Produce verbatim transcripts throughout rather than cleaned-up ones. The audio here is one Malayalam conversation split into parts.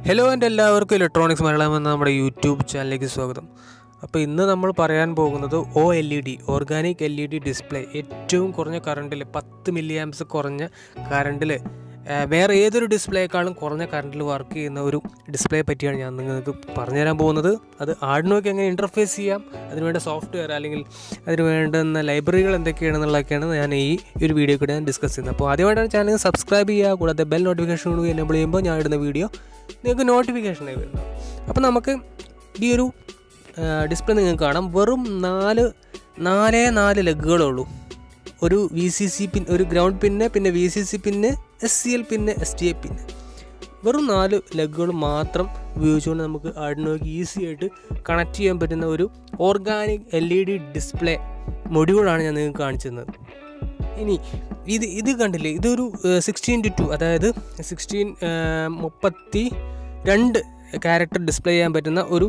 ഹലോ എൻ്റെ എല്ലാവർക്കും ഇലക്ട്രോണിക്സ് മലയാളം എന്ന നമ്മുടെ യൂട്യൂബ് ചാനലിലേക്ക് സ്വാഗതം. അപ്പോൾ ഇന്ന് നമ്മൾ പറയാൻ പോകുന്നത് O L E D organic L E D display, ഏറ്റവും കുറഞ്ഞ കറണ്ടിൽ പത്ത് മില്ലി ആംപ്സ് കുറഞ്ഞ കറണ്ടിൽ വേറെ ഏതൊരു ഡിസ്പ്ലേക്കാളും കുറഞ്ഞ കറണ്ടിൽ വർക്ക് ചെയ്യുന്ന ഒരു ഡിസ്പ്ലേ പറ്റിയാണ് ഞാൻ നിങ്ങൾക്ക് പറഞ്ഞുതരാൻ പോകുന്നത്. അത് ആർഡിനോയ്ക്ക് എങ്ങനെ ഇൻ്റർഫേസ് ചെയ്യാം, അതിനുവേണ്ട സോഫ്റ്റ്വെയർ അല്ലെങ്കിൽ അതിന് വേണ്ടുന്ന ലൈബ്രറികൾ എന്തൊക്കെയാണെന്നുള്ളതൊക്കെയാണ് ഞാൻ ഈ ഒരു വീഡിയോ കൂടെ ഞാൻ ഡിസ്കസ് ചെയ്യുന്നത്. അപ്പോൾ ആദ്യമായിട്ടാണ് ചാനൽ സബ്സ്ക്രൈബ് ചെയ്യുക, കൂടാതെ ബെൽ നോട്ടിഫിക്കേഷൻ കൂടി എനേബിൾ ചെയ്യുമ്പോൾ ഞാൻ ഇടുന്ന വീഡിയോ നിങ്ങൾക്ക് നോട്ടിഫിക്കേഷനായി വരുന്നത്. അപ്പോൾ നമുക്ക് ഈ ഒരു ഡിസ്പ്ലേ നിങ്ങൾക്ക് കാണാം. വെറും നാല് നാലേ നാല് ലെഗുകളേ ഉള്ളൂ. ഒരു വി സി സി പിൻ, ഒരു ഗ്രൗണ്ട് പിന്ന്, പിന്നെ V C C pin, S C L pin, S D A pin. വെറും നാല് ലെഗുകൾ മാത്രം ഉപയോഗിച്ചുകൊണ്ട് നമുക്ക് ആർഡിനോയ്ക്ക് ഈസി ആയിട്ട് കണക്ട് ചെയ്യാൻ പറ്റുന്ന ഒരു organic L E D display മൊഡ്യൂളാണ് ഞാൻ നിങ്ങൾക്ക് കാണിച്ചിരുന്നത്. ഇനി ഇത് ഇത് കണ്ടില്ലേ, ഇതൊരു സിക്സ്റ്റീൻ ടു ടു അതായത് സിക്സ്റ്റീൻ മുപ്പത്തി രണ്ട് ക്യാരക്ടർ ഡിസ്പ്ലേ ചെയ്യാൻ പറ്റുന്ന ഒരു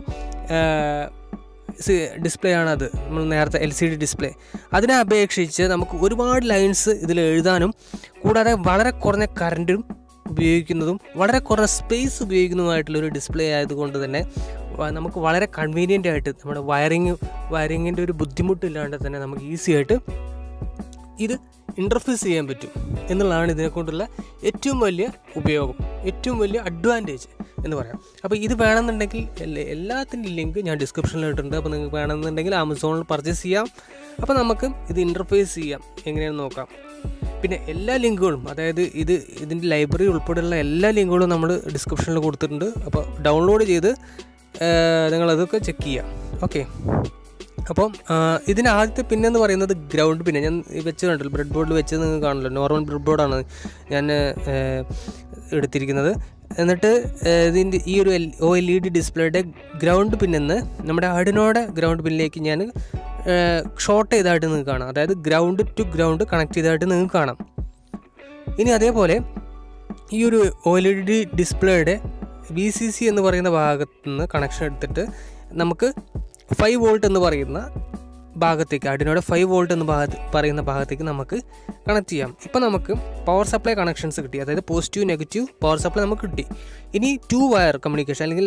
ഡിസ്പ്ലേ ആണത്. നമ്മൾ നേരത്തെ എൽ സി ഡി ഡിസ്പ്ലേ, അതിനെ അപേക്ഷിച്ച് നമുക്ക് ഒരുപാട് ലൈൻസ് ഇതിൽ എഴുതാനും കൂടാതെ വളരെ കുറഞ്ഞ കറണ്ടും ഉപയോഗിക്കുന്നതും വളരെ കുറഞ്ഞ സ്പേസ് ഉപയോഗിക്കുന്നതുമായിട്ടുള്ളൊരു ഡിസ്പ്ലേ ആയതുകൊണ്ട് തന്നെ നമുക്ക് വളരെ കൺവീനിയൻ്റ് ആയിട്ട് നമ്മുടെ വയറിങ് വയറിങ്ങിൻ്റെ ഒരു ബുദ്ധിമുട്ടില്ലാണ്ട് തന്നെ നമുക്ക് ഈസി ആയിട്ട് ഇത് ഇൻ്റർഫേസ് ചെയ്യാൻ പറ്റും എന്നുള്ളതാണ് ഇതിനെക്കൊണ്ടുള്ള ഏറ്റവും വലിയ ഉപയോഗം, ഏറ്റവും വലിയ അഡ്വാൻറ്റേജ് എന്ന് പറയാം. അപ്പോൾ ഇത് വേണമെന്നുണ്ടെങ്കിൽ എല്ലാത്തിൻ്റെ ലിങ്ക് ഞാൻ ഡിസ്ക്രിപ്ഷനിൽ ഇട്ടിട്ടുണ്ട്. അപ്പോൾ നിങ്ങൾക്ക് വേണമെന്നുണ്ടെങ്കിൽ ആമസോണിൽ പർച്ചേസ് ചെയ്യാം. അപ്പോൾ നമുക്ക് ഇത് ഇൻ്റർഫേസ് ചെയ്യാം എങ്ങനെയാണെന്ന് നോക്കാം. പിന്നെ എല്ലാ ലിങ്കുകളും, അതായത് ഇത് ഇതിൻ്റെ ലൈബ്രറി ഉൾപ്പെടെയുള്ള എല്ലാ ലിങ്കുകളും നമ്മൾ ഡിസ്ക്രിപ്ഷനിൽ കൊടുത്തിട്ടുണ്ട്. അപ്പോൾ ഡൗൺലോഡ് ചെയ്ത് നിങ്ങളതൊക്കെ ചെക്ക് ചെയ്യാം. ഓക്കെ, അപ്പം ഇതിന് ആദ്യത്തെ പിന്നെന്ന് പറയുന്നത് ഗ്രൗണ്ട് പിന്നെ ഞാൻ വെച്ച് കണ്ടല്ലോ, ബ്രെഡ് ബോർഡിൽ വെച്ച് നിങ്ങൾക്ക് കാണുമല്ലോ, നോർമൽ ബ്രെഡ് ബോർഡാണ് ഞാൻ എടുത്തിരിക്കുന്നത്. എന്നിട്ട് ഇതിൻ്റെ ഈ ഒരു L O L E D ഡിസ്പ്ലേയുടെ ഗ്രൗണ്ട് പിന്നെന്ന് നമ്മുടെ ആർഡിനോയുടെ ഗ്രൗണ്ട് പിന്നിലേക്ക് ഞാൻ ഷോർട്ട് ചെയ്തായിട്ട് നിങ്ങൾക്ക് കാണാം. അതായത് ഗ്രൗണ്ട് ടു ഗ്രൗണ്ട് കണക്ട് ചെയ്തായിട്ട് നിങ്ങൾക്ക് കാണാം. ഇനി അതേപോലെ ഈ ഒരു ഒ എൽ ഇ ഡി ഡിസ്പ്ലേയുടെ വി സി സി എന്ന് പറയുന്ന ഭാഗത്ത് നിന്ന് കണക്ഷൻ എടുത്തിട്ട് നമുക്ക് ഫൈവ് വോൾട്ട് എന്ന് പറയുന്ന ഭാഗത്തേക്ക്, ആർഡിനോയുടെ ഫൈവ് വോൾട്ട് എന്ന് ഭാഗത്ത് പറയുന്ന ഭാഗത്തേക്ക് നമുക്ക് കണക്ട് ചെയ്യാം. ഇപ്പോൾ നമുക്ക് പവർ സപ്ലൈ കണക്ഷൻസ് കിട്ടി, അതായത് പോസിറ്റീവ് നെഗറ്റീവ് പവർ സപ്ലൈ നമുക്ക് കിട്ടി. ഇനി ടു വയർ കമ്മ്യൂണിക്കേഷൻ അല്ലെങ്കിൽ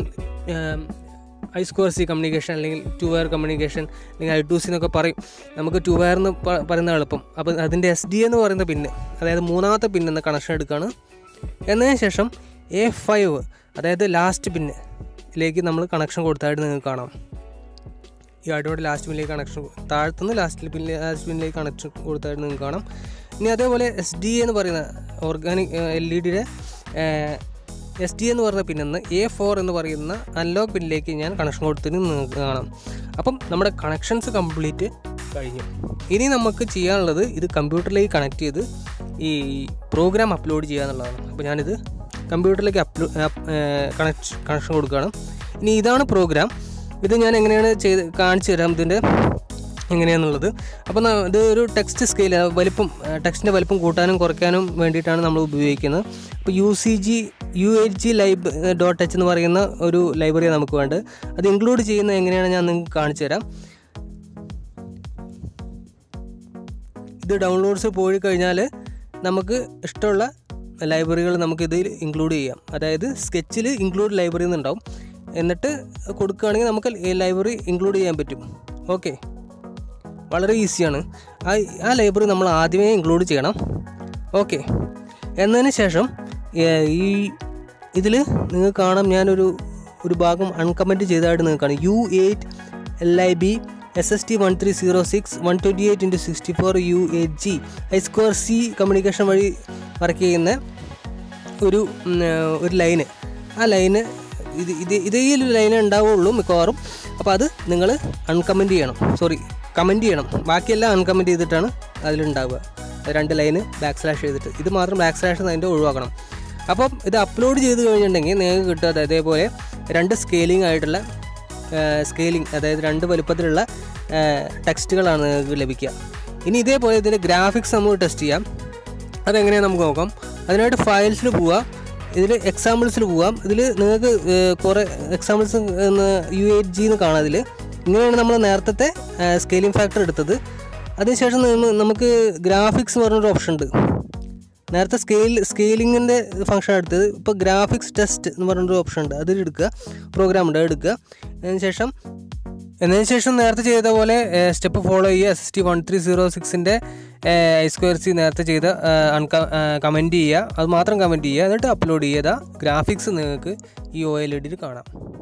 ഐ സ്ക്വയർ സി കമ്മ്യൂണിക്കേഷൻ അല്ലെങ്കിൽ ടു വയർ കമ്മ്യൂണിക്കേഷൻ അല്ലെങ്കിൽ ഐ ടു സി എന്നൊക്കെ പറയും. നമുക്ക് ടു വയർ എന്ന് പറയുന്ന എളുപ്പം. അപ്പോൾ അതിൻ്റെ എസ് ഡി എന്ന് പറയുന്ന പിന്ന്, അതായത് മൂന്നാമത്തെ പിന്നെന്ന് കണക്ഷൻ എടുക്കുകയാണ്. എന്നതിന് ശേഷം എ ഫൈവ് അതായത് ലാസ്റ്റ് പിന്നിലേക്ക് നമ്മൾ കണക്ഷൻ കൊടുത്തായിട്ട് നിങ്ങൾക്ക് കാണാം. ഈ ആർഡിനോയുടെ ലാസ്റ്റ് പിന്നിലേക്ക് കണക്ഷൻ, താഴത്തുനിന്ന് ലാസ്റ്റ് പിന്നിലെ ലാസ്റ്റ് പിന്നിലേക്ക് കണക്ഷൻ കൊടുത്തായിട്ട് നിങ്ങൾക്ക് കാണാം. ഇനി അതേപോലെ എസ് ഡി എന്ന് പറയുന്ന ഓർഗാനിക് എൽ ഇ ഡിയുടെ എസ് ഡി എന്ന് പറയുന്ന പിന്നെന്ന് എ ഫോർ എന്ന് പറയുന്ന അനലോഗ് പിന്നിലേക്ക് ഞാൻ കണക്ഷൻ കൊടുത്തിട്ട് നിങ്ങൾക്ക് കാണാം. അപ്പം നമ്മുടെ കണക്ഷൻസ് കംപ്ലീറ്റ് കഴിഞ്ഞു. ഇനി നമുക്ക് ചെയ്യാനുള്ളത് ഇത് കമ്പ്യൂട്ടറിലേക്ക് കണക്ട് ചെയ്ത് ഈ പ്രോഗ്രാം അപ്ലോഡ് ചെയ്യുക എന്നുള്ളതാണ്. അപ്പോൾ ഞാനിത് കമ്പ്യൂട്ടറിലേക്ക് അപ്ലോ കണക്ട് കണക്ഷൻ കൊടുക്കുകയാണ്. ഇനി ഇതാണ് പ്രോഗ്രാം. ഇത് ഞാൻ എങ്ങനെയാണ് ചെയ്ത് കാണിച്ചു തരാം ഇതിൻ്റെ എങ്ങനെയാണെന്നുള്ളത്. അപ്പോൾ ഇത് ഒരു ടെക്സ്റ്റ് സ്കെയിൽ, വലിപ്പം ടെക്സ്റ്റിൻ്റെ വലിപ്പം കൂട്ടാനും കുറയ്ക്കാനും വേണ്ടിയിട്ടാണ് നമ്മൾ ഉപയോഗിക്കുന്നത്. അപ്പോൾ U C G U H G lib dot H എന്ന് പറയുന്ന ഒരു ലൈബ്രറിയാണ് നമുക്ക് വേണ്ടത്. അത് ഇൻക്ലൂഡ് ചെയ്യുന്നത് എങ്ങനെയാണ് ഞാൻ നിങ്ങൾക്ക് കാണിച്ചു തരാം. ഇത് ഡൗൺലോഡ്സ് പോയി കഴിഞ്ഞാൽ നമുക്ക് ഇഷ്ടമുള്ള ലൈബ്രറികൾ നമുക്കിതിൽ ഇൻക്ലൂഡ് ചെയ്യാം. അതായത് സ്കെച്ചിൽ ഇൻക്ലൂഡ് ലൈബ്രറി എന്നുണ്ടാവും. എന്നിട്ട് കൊടുക്കുകയാണെങ്കിൽ നമുക്ക് ലൈബ്രറി ഇൻക്ലൂഡ് ചെയ്യാൻ പറ്റും. ഓക്കെ, വളരെ ഈസിയാണ്. ആ ആ ലൈബ്രറി നമ്മൾ ആദ്യമേ ഇൻക്ലൂഡ് ചെയ്യണം. ഓക്കെ, എന്നതിന് ശേഷം ഈ ഇതിൽ നിങ്ങൾക്ക് കാണാം, ഞാനൊരു ഒരു ഭാഗം അൺകമൻറ്റ് ചെയ്തതായിട്ട് നിങ്ങൾക്ക് കാണാം. U eight L I B S S T one three zero six one twenty eight into sixty four U eight G I square C communication വഴി വർക്ക് ചെയ്യുന്ന ഒരു ഒരു ലൈന്. ആ ലൈന് ഇത് ഇത് ഇതേ ഒരു ലൈനേ ഉണ്ടാവുള്ളൂ മിക്കവാറും. അപ്പോൾ അത് നിങ്ങൾ അൺകമൻറ്റ് ചെയ്യണം, സോറി കമൻറ്റ് ചെയ്യണം. ബാക്കിയെല്ലാം അൺകമൻറ്റ് ചെയ്തിട്ടാണ് അതിലുണ്ടാവുക. രണ്ട് ലൈന് ബാക്ക് സ്ലാഷ് ചെയ്തിട്ട്, ഇത് മാത്രം ബാക്ക് സ്ലാഷ് അതിൻ്റെ ഒഴിവാക്കണം. അപ്പം ഇത് അപ്ലോഡ് ചെയ്ത് കഴിഞ്ഞിട്ടുണ്ടെങ്കിൽ നിങ്ങൾക്ക് കിട്ടുക അതേപോലെ രണ്ട് സ്കെയിലിംഗ് ആയിട്ടുള്ള സ്കെയിലിംഗ്, അതായത് രണ്ട് വലുപ്പത്തിലുള്ള ടെക്സ്റ്റുകളാണ് നിങ്ങൾക്ക് ലഭിക്കുക. ഇനി ഇതേപോലെ ഇതിൻ്റെ ഗ്രാഫിക്സ് നമുക്ക് ടെസ്റ്റ് ചെയ്യാം. അതെങ്ങനെയാണ് നമുക്ക് നോക്കാം. അതിനായിട്ട് ഫയൽസിൽ പോവുക, ഇതിൽ എക്സാമ്പിൾസിൽ പോകാം. ഇതിൽ നിങ്ങൾക്ക് കുറേ എക്സാമ്പിൾസ് യു എയ്റ്റ് ജി എന്ന് കാണാം. ഇതിൽ ഇങ്ങനെയാണ് നമ്മൾ നേരത്തെ സ്കെയിലിംഗ് ഫാക്ടർ എടുത്തത്. അതിനുശേഷം നമുക്ക് ഗ്രാഫിക്സ് എന്ന് പറഞ്ഞൊരു ഓപ്ഷൻ ഉണ്ട്. നേരത്തെ സ്കെയിൽ സ്കെയിലിങ്ങിൻ്റെ ഫംഗ്ഷൻ എടുത്തത് ഇപ്പോൾ ഗ്രാഫിക്സ് ടെസ്റ്റ് എന്ന് പറഞ്ഞൊരു ഓപ്ഷൻ ഉണ്ട്, അതിൽ എടുക്കുക, പ്രോഗ്രാം ഉണ്ട്, എടുക്കുക. അതിന് ശേഷം എന്നതിന് ശേഷം നേരത്തെ ചെയ്ത പോലെ സ്റ്റെപ്പ് ഫോളോ ചെയ്യുക. S S T one three zero സിക്സിൻ്റെ ഐ സ്ക്വയർ സി നേരത്തെ ചെയ്ത് അൺക കമൻറ്റ് ചെയ്യുക, അത് മാത്രം കമൻറ്റ് ചെയ്യുക, എന്നിട്ട് അപ്ലോഡ് ചെയ്താൽ ഗ്രാഫിക്സ് നിങ്ങൾക്ക് ഈ ഒ എൽ ഇ ഡിയിൽ കാണാം.